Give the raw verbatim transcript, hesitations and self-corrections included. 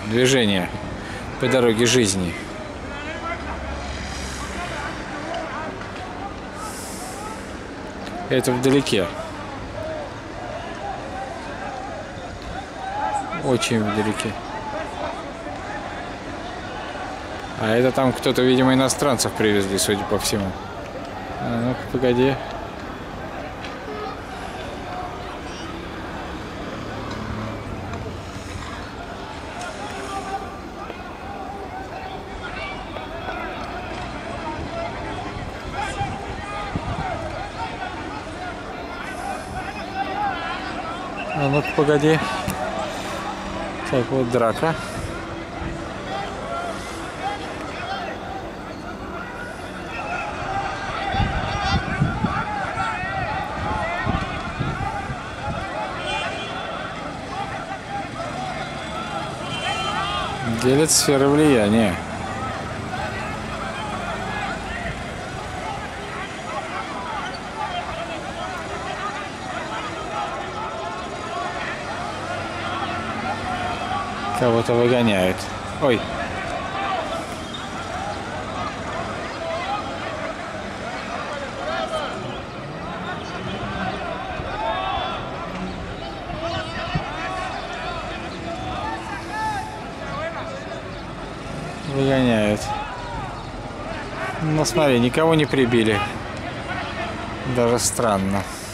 движения по дороге жизни. Это вдалеке. Очень вдалеке. А это там кто-то, видимо, иностранцев привезли, судя по всему. А ну-ка, погоди. А ну-ка, погоди. Так, вот драка. Делят сферы влияния. Кого-то выгоняют. Ой. Выгоняют. Ну смотри, никого не прибили. Даже странно.